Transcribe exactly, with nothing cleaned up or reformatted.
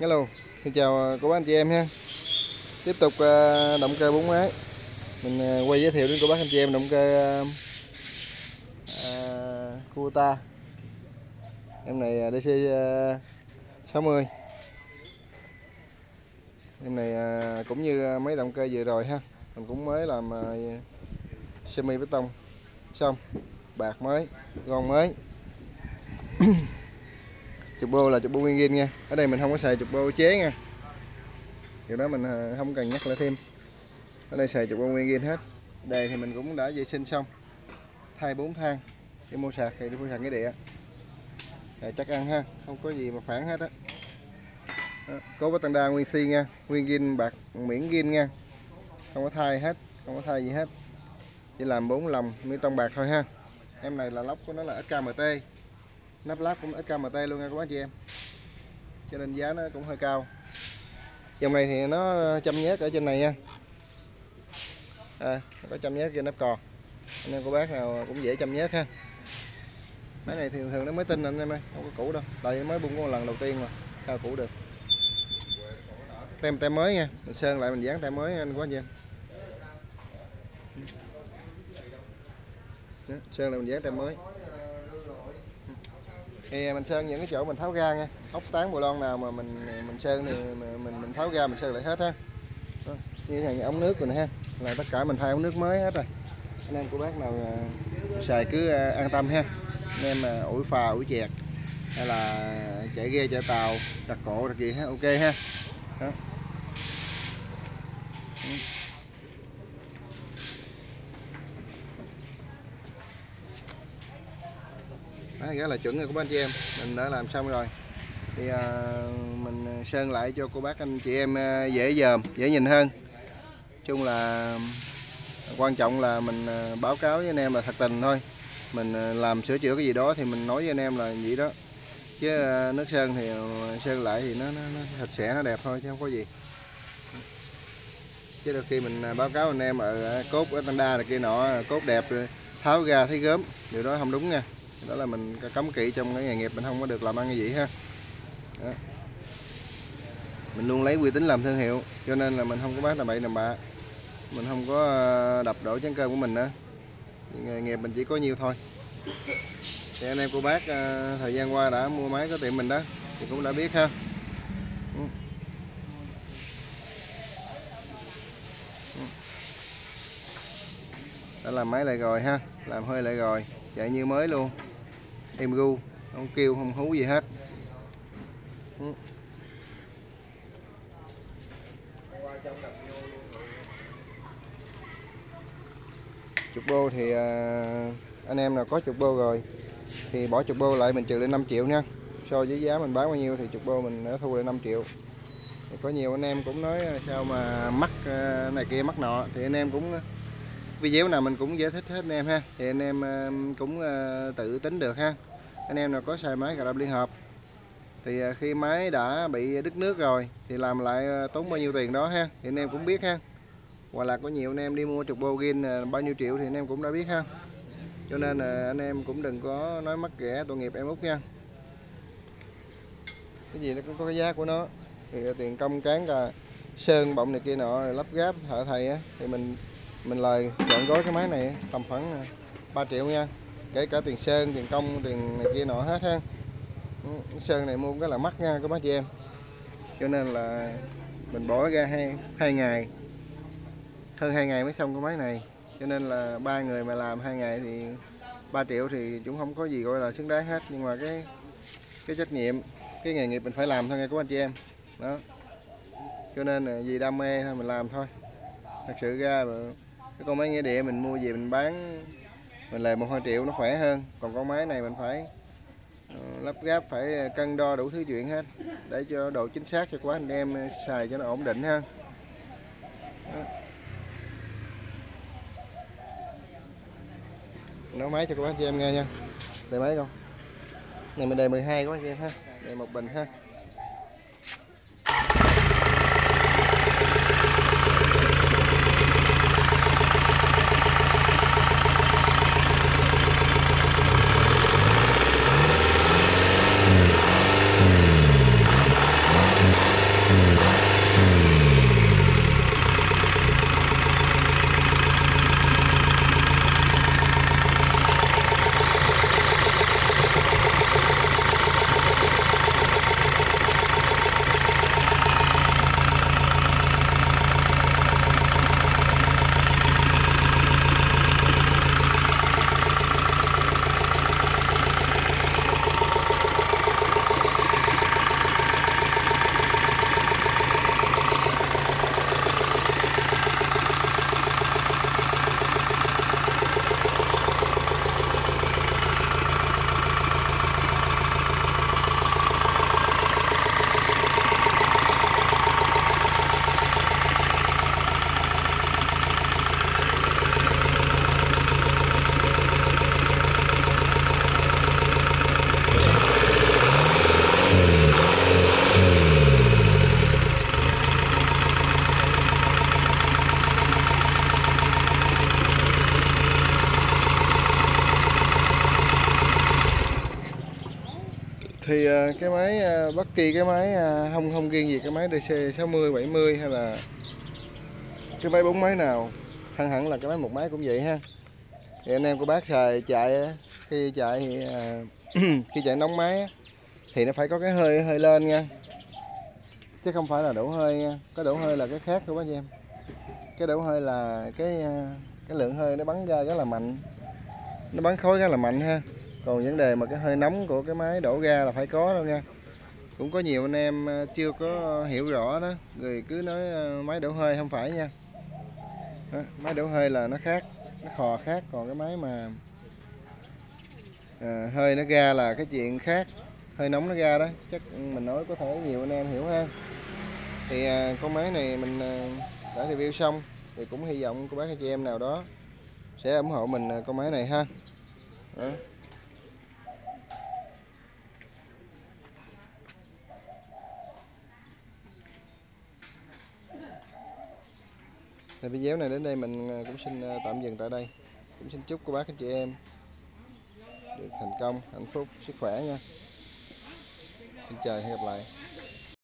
Hello, xin chào cô bác anh chị em ha. Tiếp tục uh, động cơ bốn máy. Mình uh, quay giới thiệu đến cô bác anh chị em động cơ uh, uh, Kubota. Em này D C uh, sáu mươi. Em này uh, cũng như mấy động cơ vừa rồi ha. Mình cũng mới làm uh, semi bê tông xong, bạc mới, gòn mới. Chục bô là chục bô nguyên zin nha. Ở đây mình không có xài chục bô chế nha. Điều đó mình không cần nhắc lại thêm. Ở đây xài chục bô nguyên zin hết. Đây thì mình cũng đã vệ sinh xong, thay bốn thang. Đi mua sạc thì đi mua sạc cái đĩa. Đây, chắc ăn ha, không có gì mà phản hết á. Có có tăng đa nguyên xi nha, nguyên zin bạc miễn zin nha. Không có thay hết, không có thay gì hết. Chỉ làm bốn lòng miếng tông bạc thôi ha. Em này là lốc của nó là ét ca em tê. Nắp láp cũng ét ca em tê luôn nha các bác chị em. Cho nên giá nó cũng hơi cao. Dòng này thì nó châm nhớt ở trên này nha. À, có châm nhớt trên nắp cò. Anh em cô bác nào cũng dễ châm nhớt ha. Máy này thì thường thường nó mới tinh anh em ơi, không có cũ đâu. Tại mới bung có một lần đầu tiên mà, sao cũ được. Tem tem mới nha, mình sơn lại mình dán tem mới anh quá anh em. Đó, sơn lại mình dán tem mới. Thì mình sơn những cái chỗ mình tháo ra nha, ốc tán bồ lon nào mà mình mình sơn thì mình mình, mình tháo ra mình sơn lại hết ha. Đó, như thế này ống nước rồi nè ha, là tất cả mình thay ống nước mới hết rồi. Anh em của bác nào xài cứ an tâm ha. Anh em mà ủi phà ủi chẹt hay là chạy ghe chạy tàu đặt cộ đặt gì ha, ok ha. Đó. Đấy, rất là chuẩn rồi các anh chị em, mình đã làm xong rồi thì uh, mình sơn lại cho cô bác anh chị em uh, dễ dòm, dễ nhìn hơn. Chung là quan trọng là mình uh, báo cáo với anh em là thật tình thôi. Mình uh, làm sửa chữa cái gì đó thì mình nói với anh em là vậy đó, chứ uh, nước sơn thì uh, sơn lại thì nó, nó, nó sạch sẽ, nó đẹp thôi chứ không có gì. Chứ đôi khi mình uh, báo cáo anh em ở uh, cốt ở Tanda này kia nọ, cốt đẹp rồi tháo ra thấy gớm, điều đó không đúng nha. Đó là mình cấm kỵ trong cái nghề nghiệp, mình không có được làm ăn như vậy ha. Đó. Mình luôn lấy uy tín làm thương hiệu, cho nên là mình không có bán làm bậy làm bạ, mình không có đập đổ chén cơm của mình nữa. Nghề nghiệp mình chỉ có nhiêu thôi. Thì anh em cô bác thời gian qua đã mua máy có tiệm mình đó thì cũng đã biết ha. Đã làm máy lại rồi ha, làm hơi lại rồi, chạy như mới luôn, êm gu, không kêu không hú gì hết. Chục bô thì anh em nào có chục bô rồi thì bỏ chục bô lại mình trừ lên năm triệu nha. So với giá mình bán bao nhiêu thì chục bô mình đã thu lại năm triệu. Thì có nhiều anh em cũng nói sao mà mắc này kia mắc nọ, thì anh em cũng video nào mình cũng giải thích hết anh em ha, thì anh em cũng tự tính được ha. Anh em nào có xài máy cà râm liên hợp thì khi máy đã bị đứt nước rồi thì làm lại tốn bao nhiêu tiền đó ha, thì anh em cũng biết ha. Hoặc là có nhiều anh em đi mua chục bô gin bao nhiêu triệu thì anh em cũng đã biết ha. Cho nên là anh em cũng đừng có nói mắc rẻ tội nghiệp em út nha. Cái gì nó cũng có cái giá của nó. Thì tiền công cán cả sơn bọng này kia nọ lắp ráp thợ thầy á, thì mình mình lời chọn gói cái máy này tầm khoảng ba triệu nha, kể cả tiền sơn, tiền công, tiền này kia nọ hết ha. Sơn này mua rất là mắc nha các bác chị em, cho nên là mình bỏ ra hai hai ngày, hơn hai ngày mới xong cái máy này, cho nên là ba người mà làm hai ngày thì ba triệu thì cũng không có gì gọi là xứng đáng hết. Nhưng mà cái cái trách nhiệm, cái nghề nghiệp mình phải làm thôi nha các anh chị em đó, cho nên là vì đam mê thôi mình làm thôi. Thật sự ra mà cái con máy nghĩa địa mình mua về mình bán mình lời một hai triệu nó khỏe hơn, còn con máy này mình phải uh, lắp ráp, phải cân đo đủ thứ chuyện hết để cho độ chính xác cho quá anh em xài cho nó ổn định ha. Đó. Nói máy cho các anh chị em nghe nha. Đây máy không? Này mình đề mười hai các anh chị em ha, đề một bình ha. cái máy bất kỳ cái máy không không riêng gì cái máy đê xê sáu mươi bảy mươi hay là cái máy bốn máy nào, hẳn hẳn là cái máy một máy cũng vậy ha. Thì anh em của bác xài chạy khi chạy thì khi chạy nóng máy thì nó phải có cái hơi hơi lên nha, chứ không phải là đổ hơi nha. Cái đổ hơi là cái khác của bác chị em. Cái đổ hơi là cái cái lượng hơi nó bắn ra rất là mạnh, nó bắn khói rất là mạnh ha. Còn vấn đề mà cái hơi nóng của cái máy đổ ra là phải có đâu nha. Cũng có nhiều anh em chưa có hiểu rõ đó, người cứ nói máy đổ hơi, không phải nha. Đó, máy đổ hơi là nó khác, nó khò khác. Còn cái máy mà à, hơi nó ra là cái chuyện khác, hơi nóng nó ra đó. Chắc mình nói có thể nhiều anh em hiểu ha. Thì à, con máy này mình à, đã review xong, thì cũng hy vọng cô bác anh chị em nào đó sẽ ủng hộ mình con máy này ha. Đó. Thì video này đến đây mình cũng xin tạm dừng tại đây. Cũng xin chúc cô bác anh chị em được thành công, hạnh phúc, sức khỏe nha. Xin chào, hẹn gặp lại.